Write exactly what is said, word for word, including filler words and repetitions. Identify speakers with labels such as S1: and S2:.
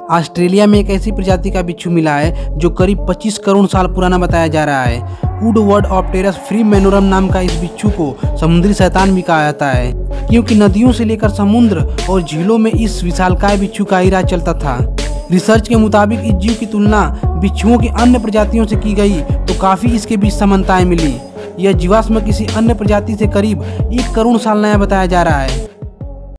S1: Australia में एक ऐसी प्रजाति का बिच्छू मिला है जो करीब पच्चीस करोड़ साल पुराना बताया जा रहा है। वुडवर्ड ऑप्टेरस फ्रीमेनोरम नाम का इस बिच्छू को समुद्री शैतान भी कहा जाता है, क्योंकि नदियों से लेकर समुद्र और झीलों में इस विशालकाय बिच्छू का ही राज चलता था। रिसर्च के मुताबिक इस जीव की तुलना बिच्छुओं की अन्य प्रजातियों से की गई तो काफ़ी इसके बीच समानताएं मिली। यह जीवाश्म किसी अन्य प्रजाति से करीब एक करोड़ साल नया बताया जा रहा है।